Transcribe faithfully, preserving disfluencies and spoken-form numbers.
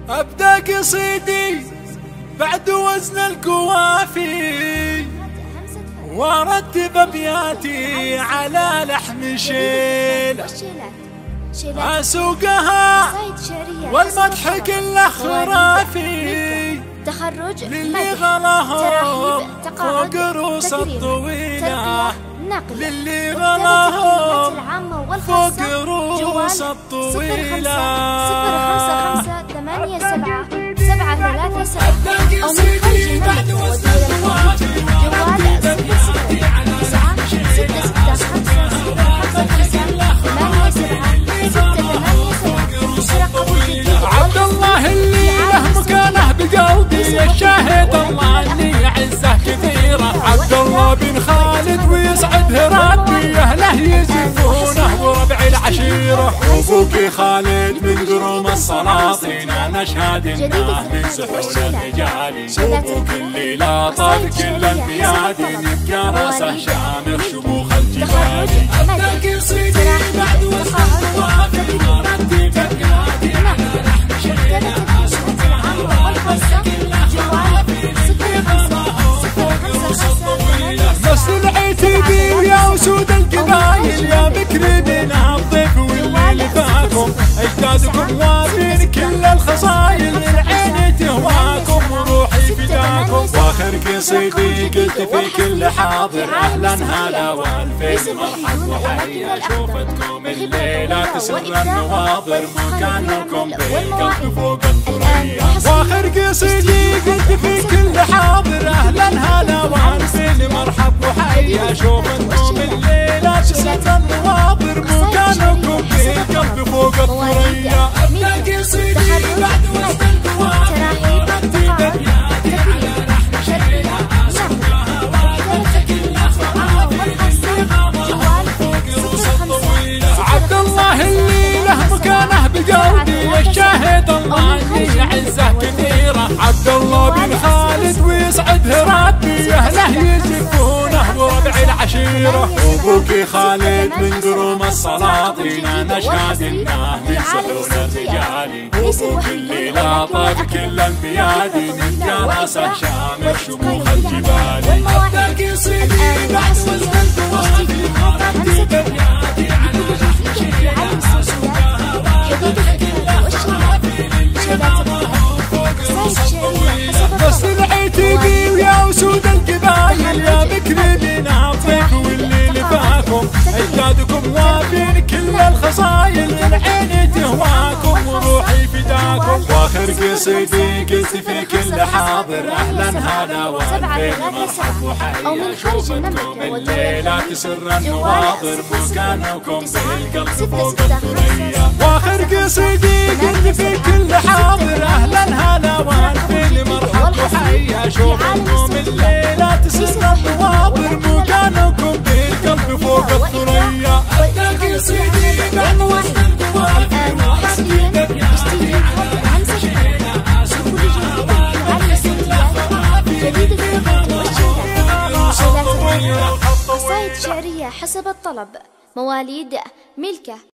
أبدأ قصيدي بعد وزن القوافي وارتب ابياتي على لحن شيلة اسوقها والمدح كله خرافي للي غلاهم فوق روس الطويلة للي غلاهم فوق روس الطويلة ثمانية سبعة سبعة ثلاثة سبعة أو من خارج المملكة ودول الخليج جوال صفر صفر تسعة ستة ستة خمسة صفر خمسة خمسة ثمانية سبعة ستة ثمانية سبعة رقم جديد. عبد الله اللي له مكانه بقلبي الشاهد الله اللي عزه كثيرة عبد الله بن خالد ويسعده ربي أهله يزفونه وربع العشيرة وابوك خالد من قروم السلاطين نشهد انه من سحول الرجال وابوك اللي لاطف كل الميادين يبقى راسه شامخ شموخ الجبال. ابدا قصيدي بعد وسط الطوافي ورتب ابياتي على لحن شيلة نسل عتيبي ويا وسود القبايل يا بكر بنا الضيف واللي لفاكم اجدادكم وافين كل الخصايل العين تهواكم وروحي فداكم واخر قصيدي قلت في كل حاضر اهلا هلا والفين مرحب وحيا شوفتكم الليله تسر النواظر مكانكم بالقلب فوق الثريا واخر قصيدي قلت في كل حاضر اهلا هلا والفين مرحب وحيا شوفتكم الليله تسر النواظر مكانكم بالقلب فوق الثريا. ابدا قصيدي بعد وسط القوافي رتب ابياتي على لحن شيلة اسوقها والمدح كله خرافي فوق روس الطويلة. عبد الله اللي له مكانه بقلبي الشاهد الله اللي عزه كثيرة عبد الله بن خالد ويسعده ربي اهله يزفونه وربع العشيرة وابوك خالد من قروم السلاطين نشهد انه من سحول الرجال وابوك اللي لاطف كل الميادين يبقى راسه شامخ شموخ الجبال. ابدا قصيدي بعد وزن القوافي ورتب ابياتي على لحن شيلة اسوقها والمدح كله خرافي للي غلاهم فوق روس الطويلة نسل عتيبي ويا وسود القبايل يا بكر بنا الضيف واللي لفاكم اجدادكم وافين كل الخصايل العين تهواكم وروحي فداكم واخر قصيدي قلت في كل حاضر اهلا هلا والفين مرحب وحيا شوفتكم الليله تسر النواظر مكانكم بالقلب فوق الثريا واخر قصيدي قلت في كل حاضر اهلا هلا والفين مرحب وحيا شوفتكم الليله تسر النواظر مكانكم بالقلب فوق الثريا. ابدا قصيدي بعد وسط القوافي ورتب ابياتي على لحن شيلة اسوقها والمدح كله خرافي للي غلاهم فوق روس الطويلة. قصائد شعرية حسب الطلب مواليد ملكة